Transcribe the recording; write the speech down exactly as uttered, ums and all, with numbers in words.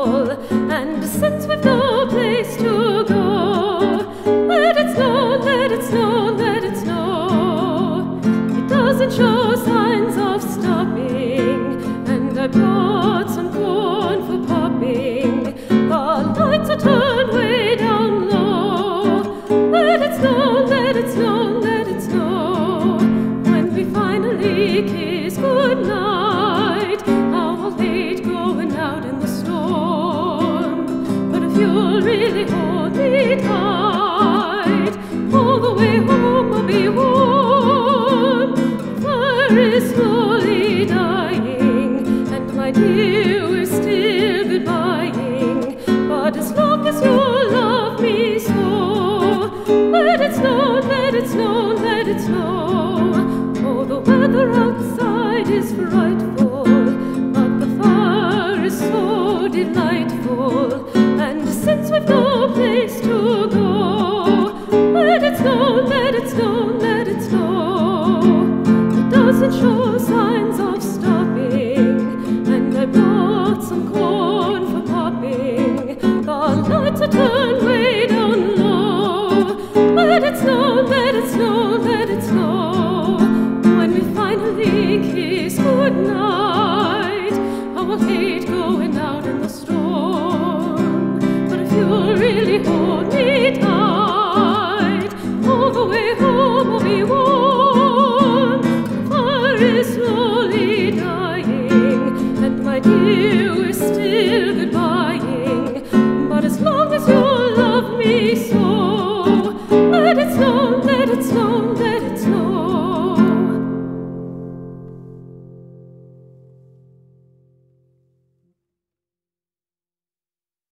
fall. And since we've no place to go, let it snow, let it snow, let it snow. It doesn't show signs of stopping, and I brought some corn for popping. The lights are turned way down low. Let it snow, let it snow, let it snow. When we finally kiss goodnight, how I'll hate going out in the storm. But if you'll really hold me tight, all the way home I'll be warm. The fire is slowly dying, and my dear, we're still goodbying. But as long as you love me so, let it snow, let it snow, let it snow. Oh, the weather outside is frightful, but the fire is so delightful. And since we've no place to go, let it snow, let it snow, let it snow. It doesn't show signs of stopping, and I brought some corn for popping. The lights are turned way down low. Let it snow, let it snow, let it snow. When we finally kiss goodnight, I will hate going out in the storm. But if you'll really hold me tight, all the way home I'll be warm. The fire is slowly dying, and my dear,